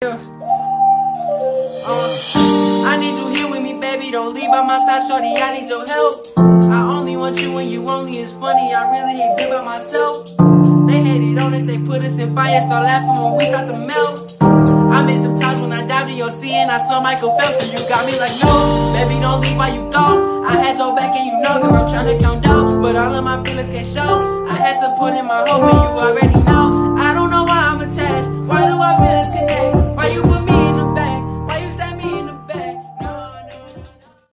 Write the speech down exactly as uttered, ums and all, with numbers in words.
Uh, I need you here with me, baby. Don't leave by my side, shorty. I need your help. I only want you when you only. It's funny, I really hate being by myself. They hated on us, they put us in fire. Start laughing when we start to melt. I missed them times when I dived in your sea and I saw Michael Phelps. But you got me like, no, baby, don't leave while you go. I had your back and you know that I'm trying to count down, but all of my feelings can't show. I had to put in my hope and you already know.